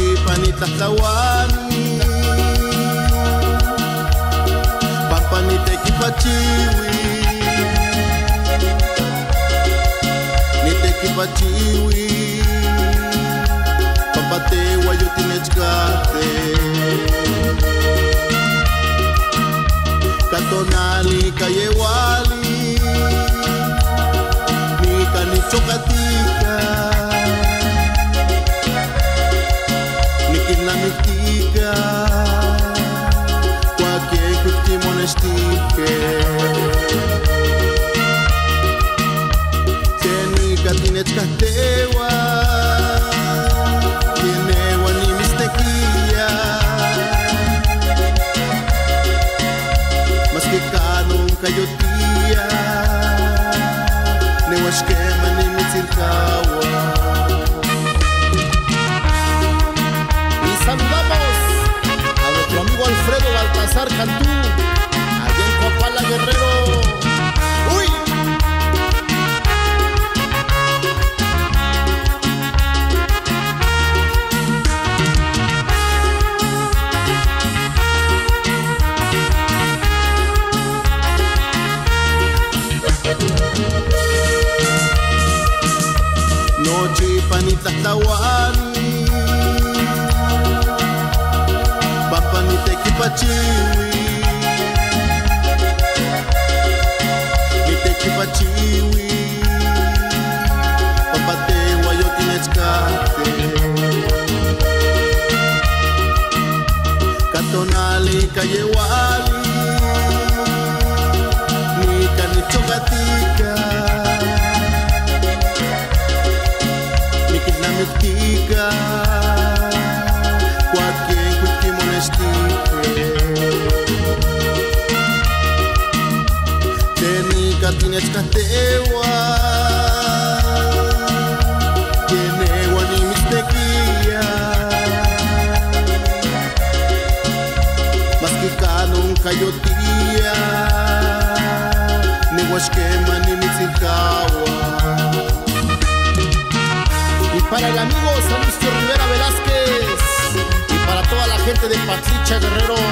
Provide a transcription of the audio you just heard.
Nochi panitlahtlahuani Nitequipachiwi Papatewa yo tinechkate Katonali kayewali Nika nichokatika Nikinamitika Kwake kutimonestike Tinechkatewa Tinewa ni mistequilla Mas que kanong kayotía Newashkema ni mitzilkawa. Y saludamos a nuestro amigo Alfredo Baltasar Cantú allá en Coapala, Guerrero. ¡Uy! Nochi panitlahtlahuani Papa nitequipachiwi Papatewa yo tinechkate Katonali kayewali Nika nichokatika Nikinamitika Kwake kutimonestike Tenika tinechkatewa Yenewa ni mistequilla Mas que kanong kayotía Newashkema ni mitzilkawa. Y para el amigo Salucio Rivera Velázquez y para toda la gente de Patricia Guerrero.